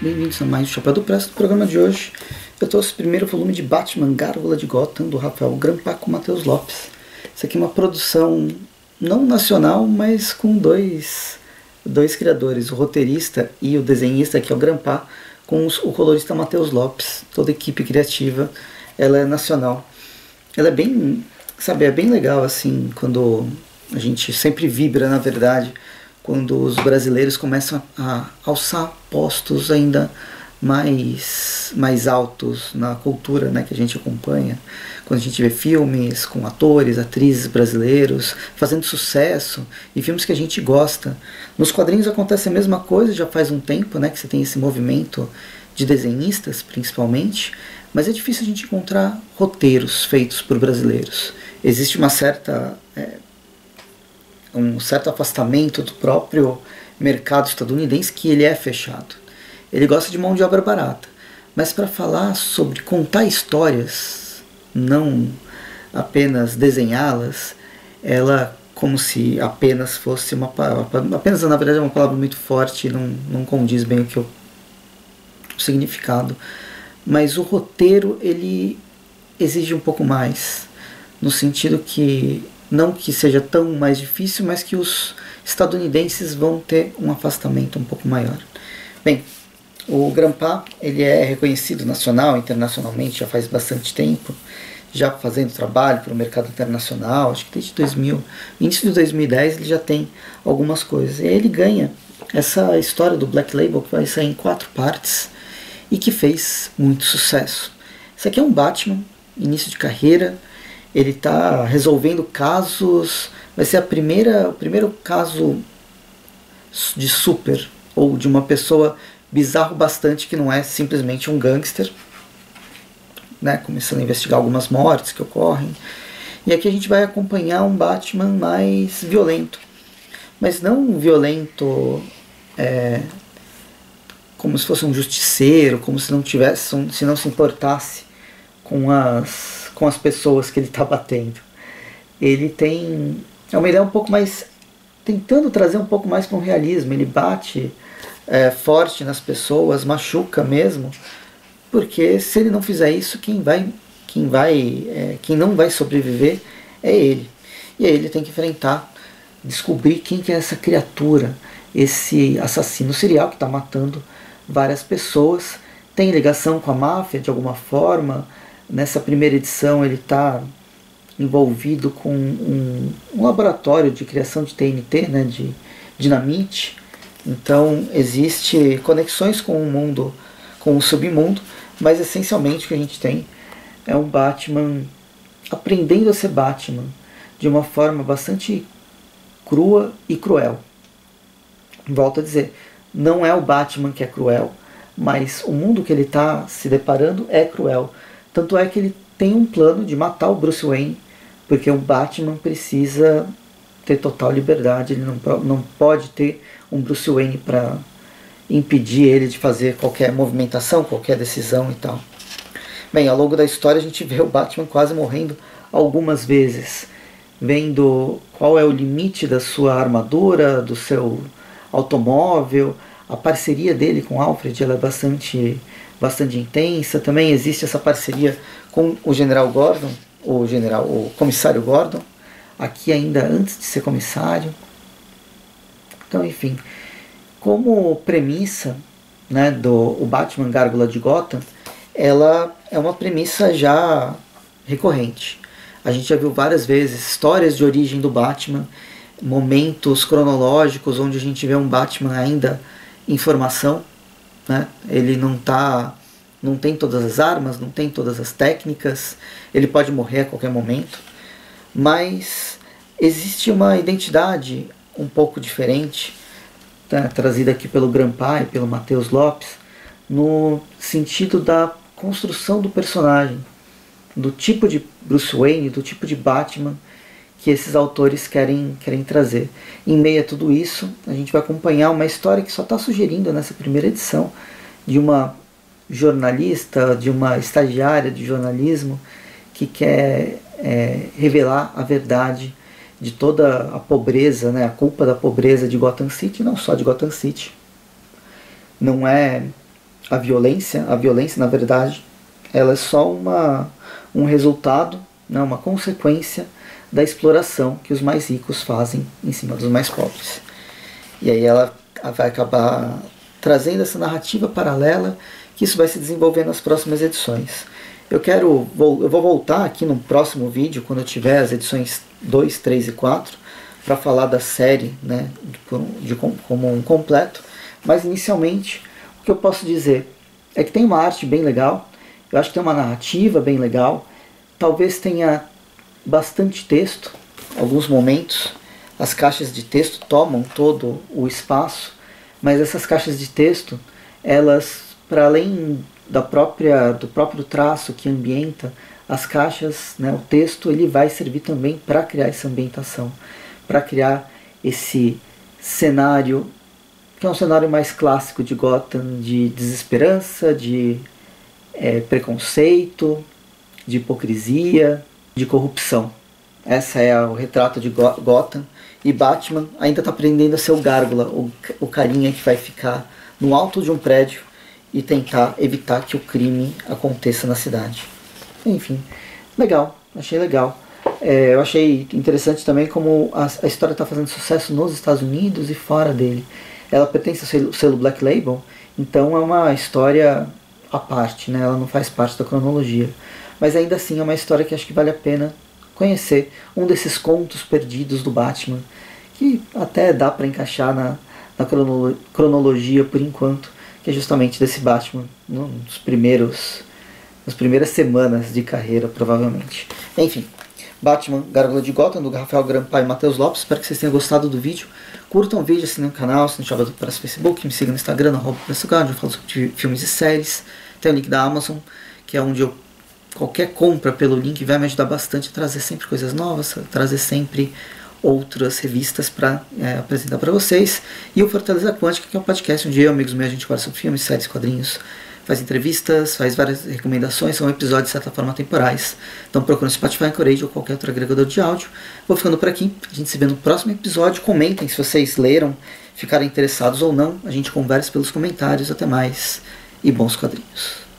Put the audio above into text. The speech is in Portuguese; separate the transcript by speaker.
Speaker 1: Bem-vindos a mais um Chapéu do Presto. No programa de hoje eu trouxe o primeiro volume de Batman Gárgula de Gotham, do Rafael Grampá com Matheus Lopes. Isso aqui é uma produção não nacional, mas com dois criadores, o roteirista e o desenhista, que é o Grampá, com o colorista Matheus Lopes. Toda a equipe criativa, ela é nacional. Ela é bem, sabe, é bem legal assim, quando a gente sempre vibra, na verdade, quando os brasileiros começam a alçar postos ainda mais altos na cultura, né, que a gente acompanha, quando a gente vê filmes com atores, atrizes brasileiros fazendo sucesso e filmes que a gente gosta. Nos quadrinhos acontece a mesma coisa, já faz um tempo, né, que você tem esse movimento de desenhistas, principalmente, mas é difícil a gente encontrar roteiros feitos por brasileiros. Existe uma um certo afastamento do próprio mercado estadunidense, que ele é fechado. Ele gosta de mão de obra barata. Mas para falar sobre contar histórias, não apenas desenhá-las, ela como se apenas fosse uma palavra, apenas na verdade é uma palavra muito forte e não condiz bem o significado. Mas o roteiro, ele exige um pouco mais, no sentido que não que seja tão mais difícil, mas que os estadunidenses vão ter um afastamento um pouco maior. Bem, o Grampá, ele é reconhecido nacional e internacionalmente já faz bastante tempo, já fazendo trabalho para o mercado internacional, acho que desde início de 2010 ele já tem algumas coisas. E aí ele ganha essa história do Black Label, que vai sair em 4 partes e que fez muito sucesso. Esse aqui é um Batman, início de carreira. Ele está resolvendo casos, vai ser o primeiro caso de super, ou de uma pessoa bizarro bastante que não é simplesmente um gangster, né, começando a investigar algumas mortes que ocorrem. E aqui a gente vai acompanhar um Batman mais violento, mas não violento como se fosse um justiceiro, como se não se importasse com as pessoas que ele está batendo. Ele tem uma ideia um pouco mais, tentando trazer um pouco mais para um realismo. Ele bate forte nas pessoas, machuca mesmo, porque se ele não fizer isso, quem não vai sobreviver é ele. E aí ele tem que enfrentar, descobrir quem que é essa criatura, esse assassino serial que está matando várias pessoas. Tem ligação com a máfia de alguma forma. Nessa primeira edição ele está envolvido com um laboratório de criação de TNT, né, de dinamite. Então existe conexões com o mundo, com o submundo, mas essencialmente o que a gente tem é um Batman aprendendo a ser Batman de uma forma bastante crua e cruel. Volto a dizer, não é o Batman que é cruel, mas o mundo que ele está se deparando é cruel. Tanto é que ele tem um plano de matar o Bruce Wayne, porque o Batman precisa ter total liberdade, ele não pode ter um Bruce Wayne para impedir ele de fazer qualquer movimentação, qualquer decisão e tal. Bem, ao longo da história a gente vê o Batman quase morrendo algumas vezes, vendo qual é o limite da sua armadura, do seu automóvel. A parceria dele com Alfred, ela é bastante intensa. Também existe essa parceria com o General Gordon, o Comissário Gordon, aqui ainda antes de ser comissário. Então, enfim, como premissa, né, o Batman Gárgula de Gotham, ela é uma premissa já recorrente. A gente já viu várias vezes histórias de origem do Batman, momentos cronológicos onde a gente vê um Batman ainda em formação, né? Ele não tem todas as armas, não tem todas as técnicas, ele pode morrer a qualquer momento, mas existe uma identidade um pouco diferente, tá, trazida aqui pelo Grampá e pelo Matheus Lopes, no sentido da construção do personagem, do tipo de Bruce Wayne, do tipo de Batman que esses autores querem trazer. Em meio a tudo isso, a gente vai acompanhar uma história que só está sugerindo nessa primeira edição, de uma jornalista, de uma estagiária de jornalismo que quer revelar a verdade de toda a pobreza, né, a culpa da pobreza de Gotham City, não só de Gotham City. Não é a violência na verdade, ela é só um resultado, né, uma consequência da exploração que os mais ricos fazem em cima dos mais pobres. E aí ela vai acabar trazendo essa narrativa paralela, que isso vai se desenvolver nas próximas edições. Eu vou voltar aqui no próximo vídeo, quando eu tiver as edições 2, 3 e 4, para falar da série, né, como um completo. Mas inicialmente, o que eu posso dizer é que tem uma arte bem legal, eu acho que tem uma narrativa bem legal, talvez tenha bastante texto, alguns momentos as caixas de texto tomam todo o espaço, mas essas caixas de texto, elas, para além do próprio traço que ambienta as caixas, né, o texto, ele vai servir também para criar essa ambientação, para criar esse cenário, que é um cenário mais clássico de Gotham, de desesperança, de preconceito, de hipocrisia, de corrupção. Essa é o retrato de Gotham. E Batman ainda está aprendendo a ser o gárgula, o carinha que vai ficar no alto de um prédio e tentar evitar que o crime aconteça na cidade. Enfim, legal, achei legal. Eu achei interessante também como a história está fazendo sucesso nos Estados Unidos e fora dele. Ela pertence ao selo Black Label, então é uma história à parte, né? Ela não faz parte da cronologia. Mas ainda assim é uma história que acho que vale a pena conhecer, um desses contos perdidos do Batman, que até dá para encaixar na cronologia por enquanto, que é justamente desse Batman, nas primeiras semanas de carreira, provavelmente. Enfim, Batman, Gárgula de Gotham, do Rafael Grampa e Matheus Lopes. Espero que vocês tenham gostado do vídeo. Curtam o vídeo, assinem o canal, se não tiver para o Facebook, me sigam no Instagram, onde eu falo sobre filmes e séries. Tem o link da Amazon, que é onde qualquer compra pelo link vai me ajudar bastante a trazer sempre coisas novas, a trazer sempre outras revistas para apresentar para vocês. E o Fortaleza Quântica, que é um podcast onde eu e amigos meus a gente fala sobre filmes, séries, quadrinhos, faz entrevistas, faz várias recomendações, são episódios de certa forma temporais. Então procura no Spotify, Encourage ou qualquer outro agregador de áudio. Vou ficando por aqui, a gente se vê no próximo episódio. Comentem se vocês leram, ficaram interessados ou não, a gente conversa pelos comentários. Até mais e bons quadrinhos.